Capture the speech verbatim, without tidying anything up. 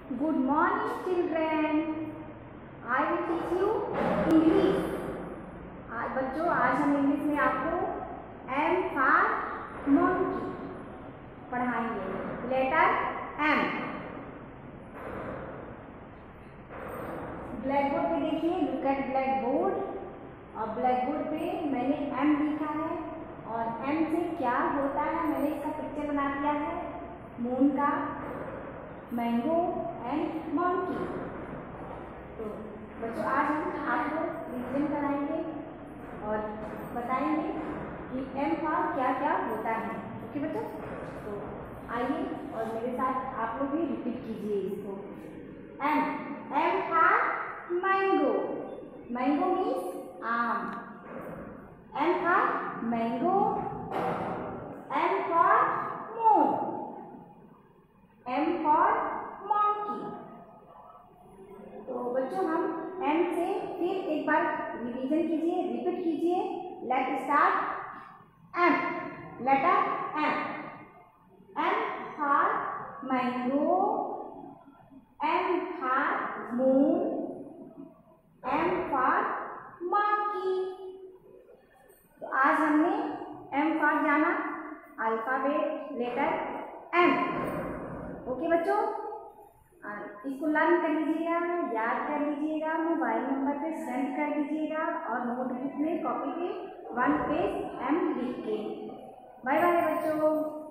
Good morning, children. I will teach you English. आज बच्चों आज हम इंग्लिश में आपको M for monkey पढ़ाएंगे. Letter M. ब्लैक बोर्ड पे देखिए, लुक एट ब्लैक बोर्ड. और ब्लैक बोर्ड पे मैंने M लिखा है और M से क्या होता है मैंने इसका पिक्चर बना दिया है, मून का, मैंगो एंड मॉन्की. तो बच्चों आज हम आपको रिवीजन कराएंगे और बताएंगे कि एम का क्या क्या होता है. ओके बच्चों, तो आइए और मेरे साथ आप लोग भी रिपीट कीजिए इसको. एम एम का मैंगो. मैंगो मीन्स आम. एम का mango. M for moon. M for monkey. तो बच्चों हम एम से फिर एक बार रिवीजन कीजिए, रिपीट कीजिए. Let start. M, letter M. M for mango. M for moon. M for monkey. तो आज हमने एम फॉर जाना, अल्फाबेट लेटर एम. ओके बच्चों, इसको लर्न कर लीजिएगा, याद कर लीजिएगा, मोबाइल नंबर पे सेंड कर दीजिएगा और नोटबुक में कॉपी पे वन पेज एम लिख के. बाय बाय बच्चों.